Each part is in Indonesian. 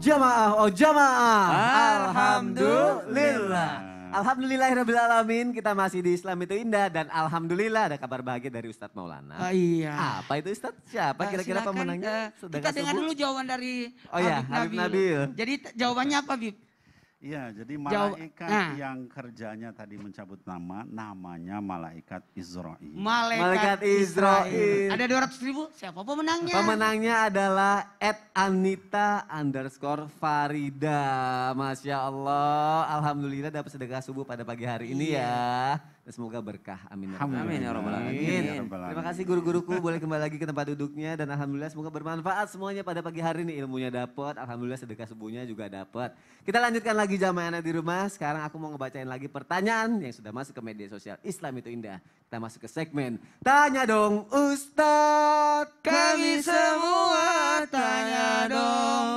Jamaah, oh jamaah. Alhamdulillah. Alhamdulillahirrahmanirrahim. Kita masih di Islam itu indah dan alhamdulillah ada kabar bahagia dari Ustadz Maulana. Oh, iya. Apa itu Ustadz? Siapa kira-kira Silakan, pemenangnya? kita dengar dulu jawaban dari Oh ya, Habib Nabil. Jadi jawabannya apa, Bib? Iya, jadi malaikat yang kerjanya tadi mencabut nama, namanya malaikat Israil. Malaikat Israil. Ada 200.000, siapa pemenangnya? Pemenangnya adalah @anita_farida. Masya Allah, alhamdulillah dapat sedekah subuh pada pagi hari ini ya. Dan semoga berkah, amin. Amin ya rabbal alamin. Terima kasih guru-guruku, boleh kembali lagi ke tempat duduknya. Dan alhamdulillah semoga bermanfaat semuanya pada pagi hari ini. Ilmunya dapat, alhamdulillah sedekah subuhnya juga dapat. Kita lanjutkan lagi jamaah anak di rumah. Sekarang aku mau ngebacain lagi pertanyaan yang sudah masuk ke media sosial Islam itu indah. Kita masuk ke segmen Tanya Dong Ustadz. Kami semua tanya dong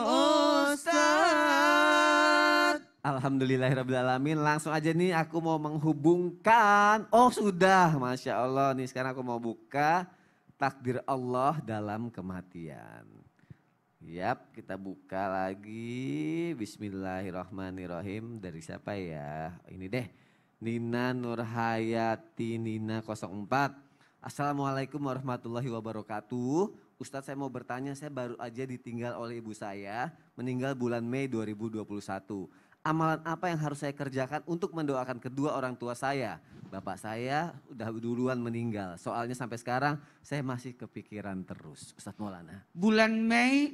Ustadz. Alhamdulillahirrahmanirrahim. Langsung aja nih aku mau menghubungkan. Oh sudah, Masya Allah nih sekarang aku mau buka takdir Allah dalam kematian. Yap, kita buka lagi. Bismillahirrahmanirrahim. Dari siapa ya? Ini deh. Nina Nurhayati Nina 04. Assalamualaikum warahmatullahi wabarakatuh. Ustadz saya mau bertanya, saya baru aja ditinggal oleh ibu saya. Meninggal bulan Mei 2021. Amalan apa yang harus saya kerjakan untuk mendoakan kedua orang tua saya? Bapak saya udah duluan meninggal. Soalnya sampai sekarang saya masih kepikiran terus. Ustadz Maulana. Bulan Mei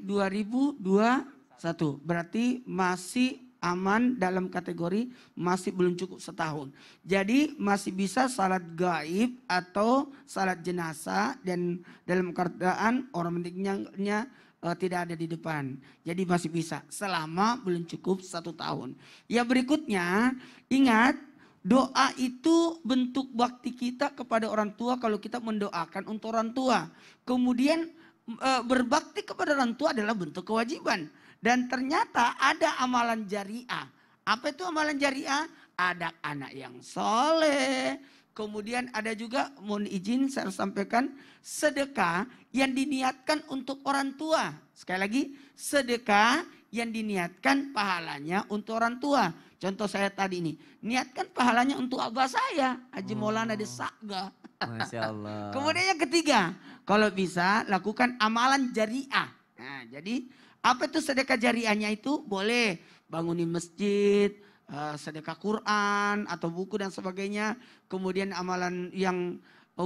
2021, berarti masih aman dalam kategori masih belum cukup setahun. Jadi masih bisa salat gaib atau salat jenazah dan dalam keadaan orang meninggalnya tidak ada di depan. Jadi masih bisa selama belum cukup 1 tahun. Ya berikutnya ingat doa itu bentuk bakti kita kepada orang tua kalau kita mendoakan untuk orang tua. Kemudian berbakti kepada orang tua adalah bentuk kewajiban. Dan ternyata ada amalan jariah. Apa itu amalan jariah? Ada anak yang soleh. Kemudian ada juga, mohon izin saya sampaikan, sedekah yang diniatkan untuk orang tua. Sekali lagi, sedekah yang diniatkan pahalanya untuk orang tua. Contoh saya tadi ini, niatkan pahalanya untuk abah saya, Haji Maulana de Sakga. Masya Allah. Kemudian yang ketiga, kalau bisa lakukan amalan jariah. Nah, jadi apa itu sedekah jariahnya itu? Boleh bangunin masjid, sedekah Quran atau buku dan sebagainya. Kemudian amalan yang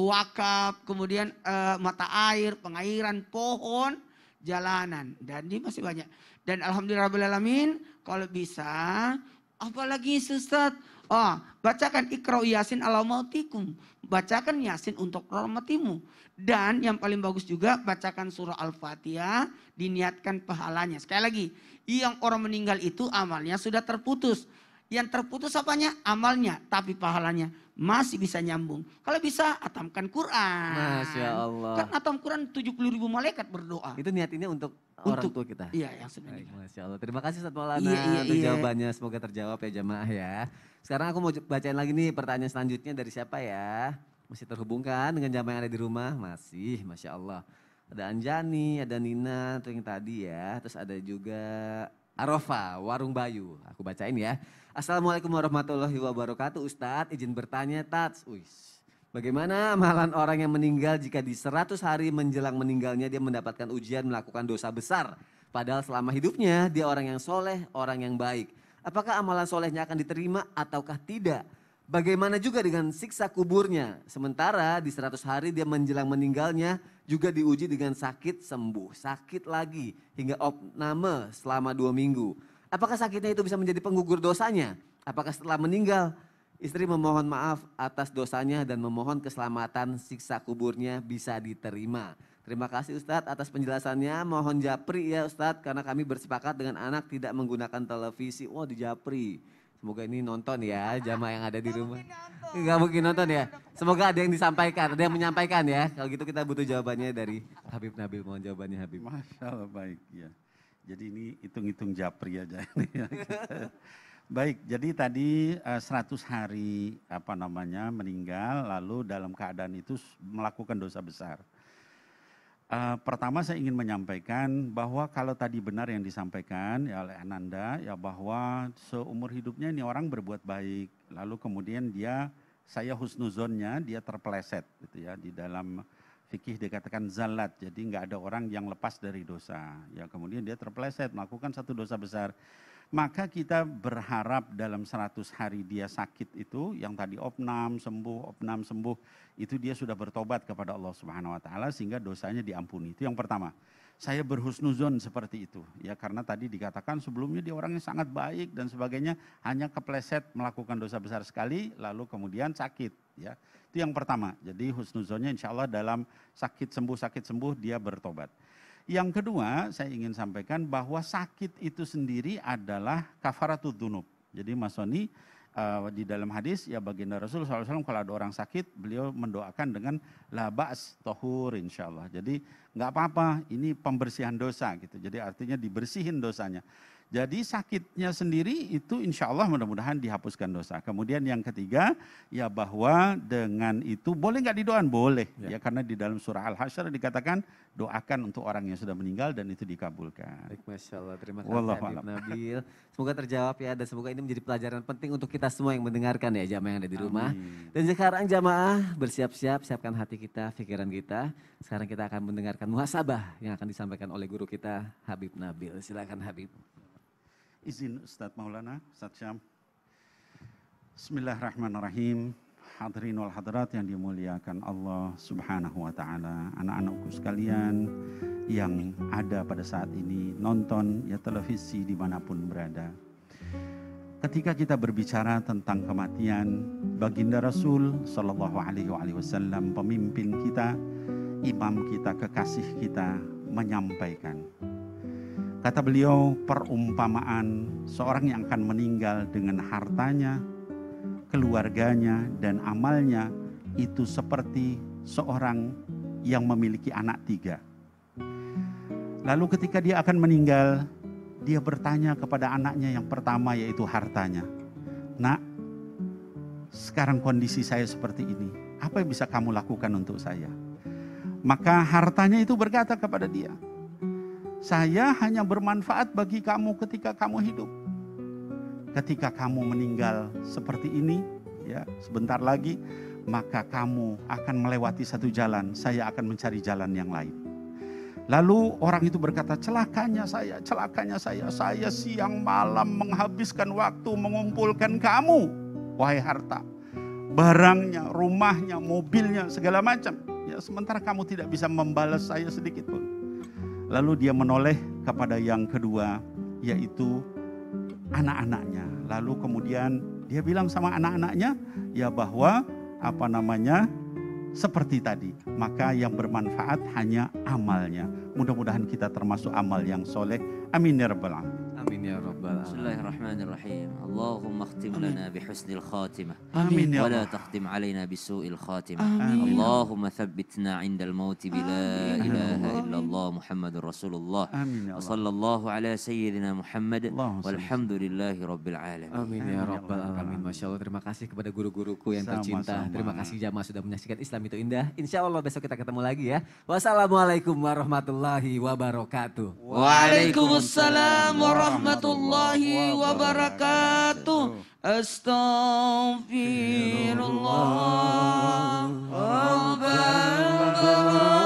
wakaf, kemudian mata air, pengairan, pohon, jalanan. Dan ini masih banyak. Dan alhamdulillahirrahmanirrahim kalau bisa, apalagi Ustaz, bacakan Iqra Yasin ala mautikum. Bacakan Yasin untuk rahmatimu. Dan yang paling bagus juga bacakan surah Al-Fatihah, diniatkan pahalanya. Sekali lagi, yang orang meninggal itu amalnya sudah terputus. Yang terputus apanya? Amalnya, tapi pahalanya masih bisa nyambung. Kalau bisa atamkan Quran. Masya Allah. Kan atam Quran 70.000 malaikat berdoa. Itu niatinnya untuk orang tua kita? Iya, yang sebenarnya. Masya Allah. Terima kasih Ustadz Maulana Iya. jawabannya. Semoga terjawab ya jamaah ya. Sekarang aku mau bacain lagi nih pertanyaan selanjutnya dari siapa ya. Masih terhubungkan dengan jamaah yang ada di rumah? Masih, Masya Allah. Ada Anjani, ada Nina, itu yang tadi ya. Terus ada juga Arofa, Warung Bayu. Aku bacain ya. Assalamualaikum warahmatullahi wabarakatuh. Ustadz izin bertanya Tats. Bagaimana amalan orang yang meninggal jika di 100 hari menjelang meninggalnya dia mendapatkan ujian melakukan dosa besar. Padahal selama hidupnya dia orang yang soleh, orang yang baik. Apakah amalan solehnya akan diterima ataukah tidak? Bagaimana juga dengan siksa kuburnya? Sementara di 100 hari dia menjelang meninggalnya juga diuji dengan sakit sembuh. Sakit lagi hingga opname selama 2 minggu. Apakah sakitnya itu bisa menjadi penggugur dosanya? Apakah setelah meninggal istri memohon maaf atas dosanya dan memohon keselamatan siksa kuburnya bisa diterima? Terima kasih Ustadz atas penjelasannya. Mohon japri ya Ustadz karena kami bersepakat dengan anak tidak menggunakan televisi. Di japri. Semoga ini nonton ya jamaah yang ada di rumah. Gak mungkin nonton ya. Semoga ada yang disampaikan, ada yang menyampaikan ya. Kalau gitu kita butuh jawabannya dari Habib Nabil. Mohon jawabannya Habib. Masya Allah baik ya. Jadi ini hitung-hitung japri aja. Baik, jadi tadi 100 hari meninggal lalu dalam keadaan itu melakukan dosa besar. Pertama saya ingin menyampaikan bahwa kalau tadi benar yang disampaikan ya oleh Ananda ya bahwa seumur hidupnya ini orang berbuat baik, lalu kemudian saya husnuzonnya dia terpeleset gitu ya, di dalam fikih dikatakan zalat, jadi nggak ada orang yang lepas dari dosa ya, kemudian dia terpeleset melakukan satu dosa besar. Maka kita berharap dalam 100 hari dia sakit itu, yang tadi opnam sembuh, itu dia sudah bertobat kepada Allah Subhanahu wa taala sehingga dosanya diampuni. Itu yang pertama. Saya berhusnuzon seperti itu ya, karena tadi dikatakan sebelumnya dia orangnya sangat baik dan sebagainya, hanya kepleset melakukan dosa besar sekali lalu kemudian sakit ya. Itu yang pertama. Jadi husnuzonnya insya Allah dalam sakit sembuh dia bertobat. Yang kedua, saya ingin sampaikan bahwa sakit itu sendiri adalah kafaratud dzunub. Jadi Mas Soni di dalam hadis ya baginda Rasul SAW kalau ada orang sakit, beliau mendoakan dengan la ba's tahur insyaallah. Jadi nggak apa-apa, ini pembersihan dosa gitu. Jadi artinya dibersihin dosanya. Jadi sakitnya sendiri itu insya Allah mudah-mudahan dihapuskan dosa. Kemudian yang ketiga ya bahwa dengan itu boleh nggak didoakan? Boleh ya, karena di dalam surah Al-Hasyr dikatakan doakan untuk orang yang sudah meninggal dan itu dikabulkan. Baik, Masya Allah. Terima kasih Habib Nabil. Semoga terjawab ya dan semoga ini menjadi pelajaran penting untuk kita semua yang mendengarkan ya jamaah yang ada di rumah. Amin. Dan sekarang jamaah bersiap-siap, siapkan hati kita, pikiran kita. Sekarang kita akan mendengarkan muhasabah yang akan disampaikan oleh guru kita Habib Nabil. Silakan Habib. Izin Ustadz Maulana, Ustadz Syam. Bismillahirrahmanirrahim. Hadirin wal hadirat yang dimuliakan Allah Subhanahu wa taala. Anak-anakku sekalian yang ada pada saat ini nonton ya televisi dimanapun berada. Ketika kita berbicara tentang kematian, baginda Rasul Shallallahu Alaihi Wasallam, pemimpin kita, imam kita, kekasih kita menyampaikan. Kata beliau, perumpamaan seorang yang akan meninggal dengan hartanya, keluarganya, dan amalnya itu seperti seorang yang memiliki anak 3. Lalu ketika dia akan meninggal, dia bertanya kepada anaknya yang pertama yaitu hartanya. Nak, sekarang kondisi saya seperti ini, apa yang bisa kamu lakukan untuk saya? Maka hartanya itu berkata kepada dia, saya hanya bermanfaat bagi kamu ketika kamu hidup. Ketika kamu meninggal seperti ini, ya sebentar lagi, maka kamu akan melewati satu jalan, saya akan mencari jalan yang lain. Lalu orang itu berkata, celakanya saya, saya siang malam menghabiskan waktu mengumpulkan kamu, wahai harta. Barangnya, rumahnya, mobilnya, segala macam. Ya, sementara kamu tidak bisa membalas saya sedikit pun. Lalu dia menoleh kepada yang kedua, yaitu anak-anaknya. Lalu kemudian dia bilang sama anak-anaknya, ya bahwa seperti tadi, maka yang bermanfaat hanya amalnya. Mudah-mudahan kita termasuk amal yang soleh. Amin ya rabbal alamin. Amin ya rabbal alamin. Bismillahirrahmanirrahim. Allahumma khtim lana bihusnil khatimah. Amin ya Wa la Allah. takhtim alaina bisu'il khatimah. Amin. Allahumma thabbitna 'indal mauti bila ilaha illallah Muhammadur Rasulullah. Amin ya Wa Allah. sallallahu ala sayyidina Muhammad Allahumma walhamdulillahi rabbil alamin. Amin ya rabbal alamin. Masya Allah, terima kasih kepada guru-guruku yang tercinta. Sama-sama. Terima kasih jamaah sudah menyaksikan Islam itu indah. Insya Allah besok kita ketemu lagi ya. Wassalamualaikum warahmatullahi wabarakatuh. Waalaikumsalam warahmatullahi wabarakatuh. Astaghfirullah. Rabbana